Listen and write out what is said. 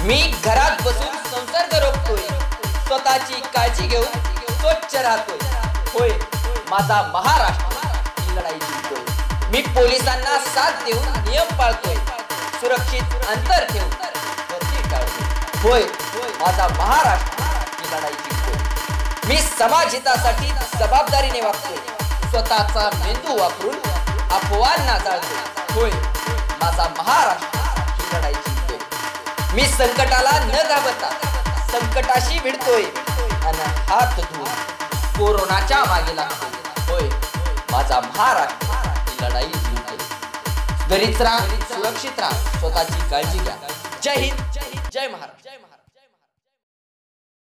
मी घरात बसून संसर्ग रोखतोय, स्वतःची काळजी घेऊन स्वच्छ राहतोय. होय, माझा महाराष्ट्र ही लढाई जिंकतोय. मी पोलिसांना साथ देऊन नियम पाळतोय, सुरक्षित अंतर ठेवून गर्दी टाळतोय. होय, माझा महाराष्ट्र ही लढाई जिंकतोय. मी समाज हितासाठी जबाबदारीने वागतोय, स्वतःचा मेंदू वापरून अफवांना जाळतोय. होय, माझा महाराष्ट्र ही लढाई जिंकतोय. मी संकटाला न घाबरता संकटाशी भिडतोय आणि हात धुवून कोरोनाच्या मागे लागतोय. होय, माझा महाराष्ट्र ही लढाई जिंकतोय. घरीच राहा, सुरक्षित राहा, स्वतःची काळजी घ्या. जय हिंद, जय महाराष्ट्र.